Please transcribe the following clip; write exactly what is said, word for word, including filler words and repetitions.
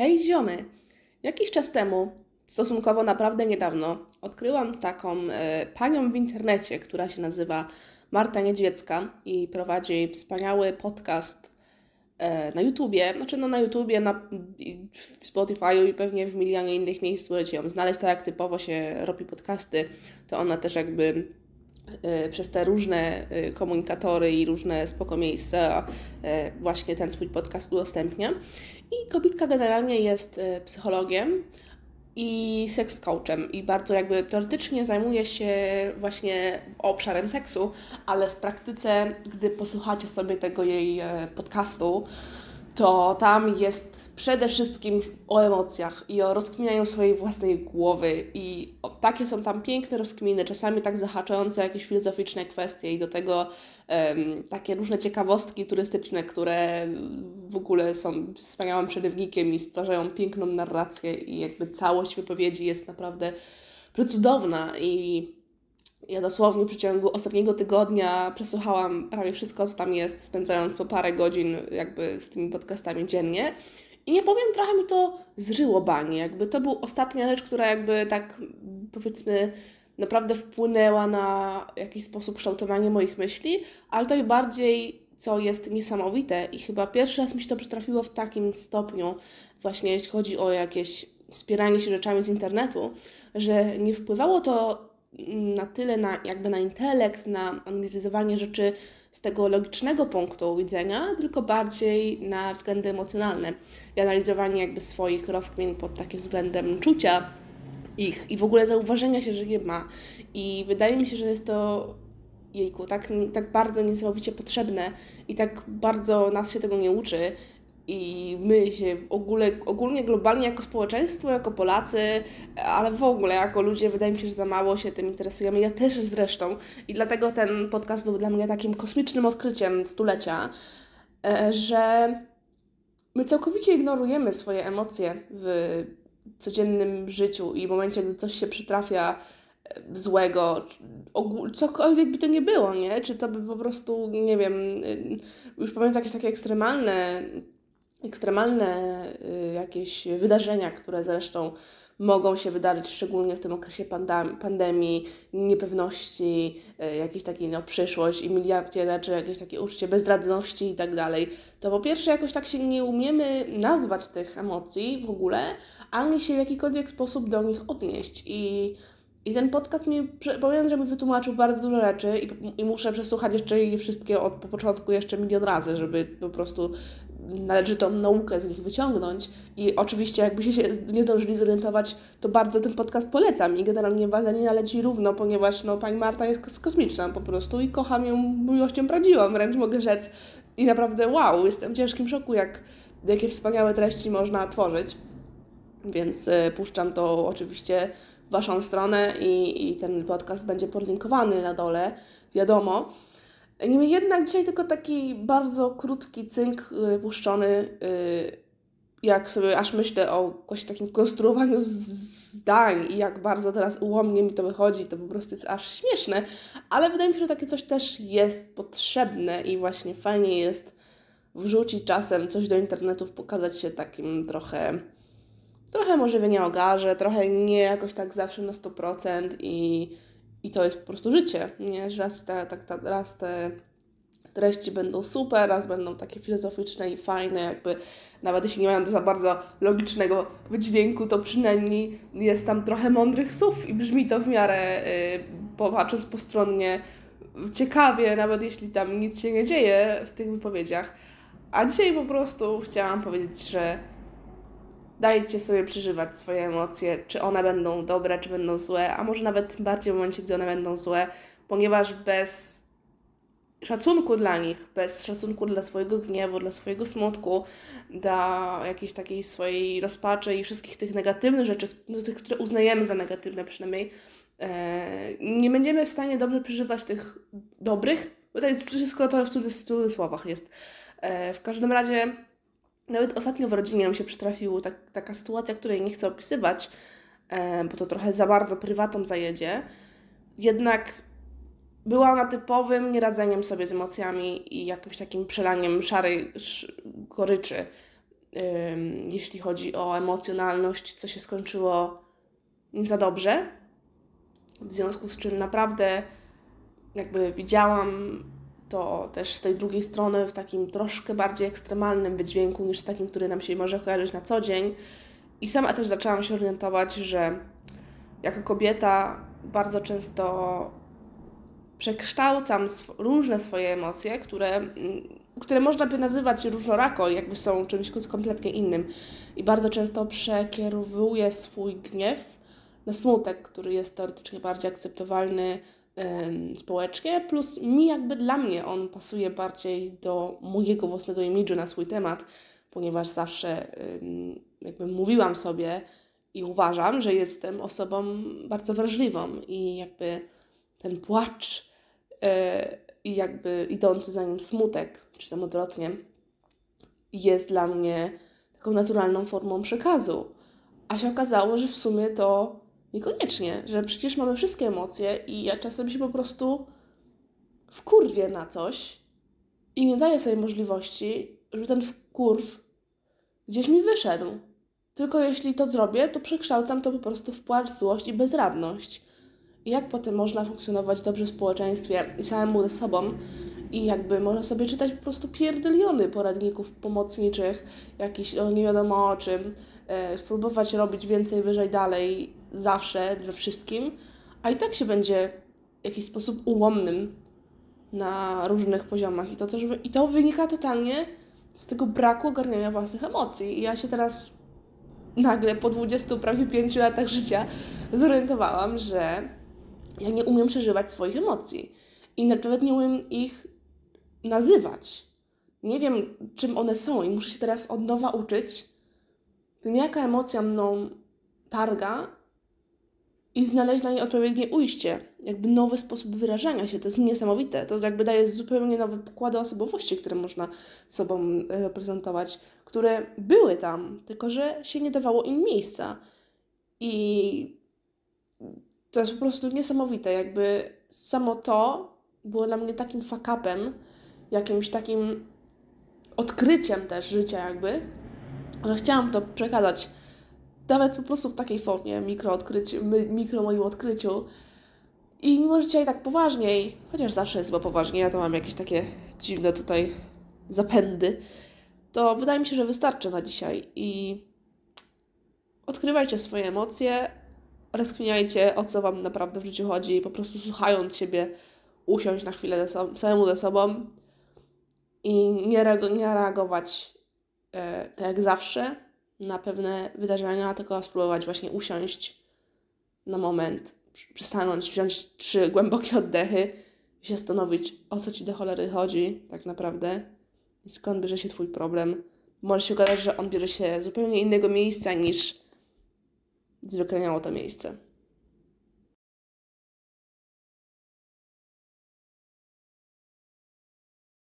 Hej ziomy! Jakiś czas temu, stosunkowo naprawdę niedawno, odkryłam taką e, panią w internecie, która się nazywa Marta Niedźwiecka i prowadzi wspaniały podcast e, na YouTubie, znaczy no na YouTubie, na i w Spotify'u i pewnie w milionie innych miejsc możecie ją znaleźć, tak jak typowo się robi podcasty, to ona też jakby e, przez te różne e, komunikatory i różne spoko miejsca e, właśnie ten swój podcast udostępnia. I kobitka generalnie jest e, psychologiem i seks coachem i bardzo jakby teoretycznie zajmuje się właśnie obszarem seksu, ale w praktyce, gdy posłuchacie sobie tego jej e, podcastu, to tam jest przede wszystkim o emocjach i o rozkminianiu swojej własnej głowy i o, takie są tam piękne rozkminy, czasami tak zahaczające jakieś filozoficzne kwestie i do tego um, takie różne ciekawostki turystyczne, które w ogóle są wspaniałym przerywnikiem i stwarzają piękną narrację i jakby całość wypowiedzi jest naprawdę przecudowna i ja dosłownie w przeciągu ostatniego tygodnia przesłuchałam prawie wszystko, co tam jest, spędzając po parę godzin jakby z tymi podcastami dziennie. I nie powiem, trochę mi to zryło banie. Jakby to była ostatnia rzecz, która jakby tak powiedzmy naprawdę wpłynęła na jakiś sposób kształtowanie moich myśli, ale to i bardziej, co jest niesamowite i chyba pierwszy raz mi się to przytrafiło w takim stopniu, właśnie jeśli chodzi o jakieś wspieranie się rzeczami z internetu, że nie wpływało to na tyle na, jakby na intelekt, na analizowanie rzeczy z tego logicznego punktu widzenia, tylko bardziej na względy emocjonalne i analizowanie jakby swoich rozkmin pod takim względem czucia ich i w ogóle zauważenia się, że je ma. I wydaje mi się, że jest to jejku, tak, tak bardzo niesamowicie potrzebne i tak bardzo nas się tego nie uczy. I my się ogóle, ogólnie globalnie jako społeczeństwo, jako Polacy, ale w ogóle jako ludzie wydaje mi się, że za mało się tym interesujemy. Ja też zresztą. I dlatego ten podcast był dla mnie takim kosmicznym odkryciem stulecia, że my całkowicie ignorujemy swoje emocje w codziennym życiu i w momencie, gdy coś się przytrafia złego, ogól, cokolwiek by to nie było, nie? Czy to by po prostu, nie wiem, już pamiętam jakieś takie ekstremalne ekstremalne y, jakieś wydarzenia, które zresztą mogą się wydarzyć, szczególnie w tym okresie pandem- pandemii, niepewności, y, jakiejś takiej no, przyszłość i miliardzie rzeczy, jakieś takie uczucie bezradności i tak dalej, to po pierwsze jakoś tak się nie umiemy nazwać tych emocji w ogóle, ani się w jakikolwiek sposób do nich odnieść. I I ten podcast mi, powiem, że mi wytłumaczył bardzo dużo rzeczy i, i muszę przesłuchać jeszcze je wszystkie od po początku jeszcze milion razy, żeby po prostu należytą naukę z nich wyciągnąć. I oczywiście jakbyście się nie zdążyli zorientować, to bardzo ten podcast polecam i generalnie Wazanina leci równo, ponieważ no, pani Marta jest kos- kosmiczna po prostu i kocham ją miłością prawdziwą, wręcz mogę rzec. I naprawdę wow, jestem w ciężkim szoku, jak, jakie wspaniałe treści można tworzyć. Więc y, puszczam to oczywiście w Waszą stronę i, i ten podcast będzie podlinkowany na dole, wiadomo. Niemniej jednak dzisiaj tylko taki bardzo krótki cynk y, puszczony, y, jak sobie aż myślę o jakimś takim konstruowaniu z- zdań i jak bardzo teraz ułomnie mi to wychodzi, to po prostu jest aż śmieszne, ale wydaje mi się, że takie coś też jest potrzebne i właśnie fajnie jest wrzucić czasem coś do internetów, pokazać się takim trochę Trochę może mnie nie ogarzę, trochę nie jakoś tak zawsze na sto procent i, i to jest po prostu życie, nie? Że raz te, tak, ta, raz te treści będą super, raz będą takie filozoficzne i fajne, jakby nawet jeśli nie mają za bardzo logicznego wydźwięku, to przynajmniej jest tam trochę mądrych słów i brzmi to w miarę, yy, popatrząc postronnie, ciekawie, nawet jeśli tam nic się nie dzieje w tych wypowiedziach. A dzisiaj po prostu chciałam powiedzieć, że dajcie sobie przeżywać swoje emocje, czy one będą dobre, czy będą złe, a może nawet bardziej w momencie, gdy one będą złe, ponieważ bez szacunku dla nich, bez szacunku dla swojego gniewu, dla swojego smutku, dla jakiejś takiej swojej rozpaczy i wszystkich tych negatywnych rzeczy, no, tych, które uznajemy za negatywne przynajmniej, e, nie będziemy w stanie dobrze przeżywać tych dobrych, bo to jest wszystko to w cudzys- cudzysłowach jest. E, w każdym razie nawet ostatnio w rodzinie mi się przytrafiła tak, taka sytuacja, której nie chcę opisywać, e, bo to trochę za bardzo prywatą zajedzie. Jednak była ona typowym nieradzeniem sobie z emocjami i jakimś takim przelaniem szarej sz, goryczy. jeśli chodzi o emocjonalność, co się skończyło nie za dobrze. W związku z czym naprawdę jakby widziałam to też z tej drugiej strony w takim troszkę bardziej ekstremalnym wydźwięku niż takim, który nam się może kojarzyć na co dzień. I sama też zaczęłam się orientować, że jako kobieta bardzo często przekształcam sw- różne swoje emocje, które, które można by nazywać różnorako, jakby są czymś kompletnie innym. I bardzo często przekierowuję swój gniew na smutek, który jest teoretycznie bardziej akceptowalny ym, społecznie, plus mi jakby dla mnie on pasuje bardziej do mojego własnego imidżu na swój temat, ponieważ zawsze ym, jakby mówiłam sobie i uważam, że jestem osobą bardzo wrażliwą i jakby ten płacz i jakby idący za nim smutek, czy tam odwrotnie, jest dla mnie taką naturalną formą przekazu. A się okazało, że w sumie to niekoniecznie, że przecież mamy wszystkie emocje i ja czasem się po prostu wkurwię na coś i nie daję sobie możliwości, że ten wkurw gdzieś mi wyszedł. Tylko jeśli to zrobię, to przekształcam to po prostu w płacz, złość i bezradność. I jak potem można funkcjonować dobrze w społeczeństwie i samemu ze sobą i jakby można sobie czytać po prostu pierdyliony poradników pomocniczych, jakiś o nie wiadomo o czym, e, spróbować robić więcej, wyżej, dalej, zawsze, we wszystkim, a i tak się będzie w jakiś sposób ułomnym na różnych poziomach i to też i to wynika totalnie z tego braku ogarniania własnych emocji. I ja się teraz nagle po dwudziestu prawie pięciu latach życia zorientowałam, że ja nie umiem przeżywać swoich emocji i nawet nie umiem ich nazywać. Nie wiem, czym one są i muszę się teraz od nowa uczyć tym, jaka emocja mną targa i znaleźć dla niej odpowiednie ujście. Jakby nowy sposób wyrażania się. To jest niesamowite. To jakby daje zupełnie nowe pokłady osobowości, które można sobą reprezentować, które były tam, tylko że się nie dawało im miejsca. I to jest po prostu niesamowite, jakby samo to było dla mnie takim fuck-upem, jakimś takim odkryciem też życia jakby, że chciałam to przekazać nawet po prostu w takiej formie, mikro, odkryciu, mikro moim odkryciu. I mimo, że dzisiaj tak poważniej, chociaż zawsze jest chyba poważniej, ja to mam jakieś takie dziwne tutaj zapędy, to wydaje mi się, że wystarczy na dzisiaj i odkrywajcie swoje emocje, rozkminiajcie, o co Wam naprawdę w życiu chodzi i po prostu słuchając siebie, usiąść na chwilę ze sobą, samemu ze sobą i nie, reago- nie reagować e, tak jak zawsze na pewne wydarzenia, tylko spróbować właśnie usiąść na moment, przystanąć, wziąć trzy głębokie oddechy i się zastanowić, o co Ci do cholery chodzi tak naprawdę i skąd bierze się Twój problem. Może się okazać, że on bierze się z zupełnie innego miejsca niż zwykle miało to miejsce.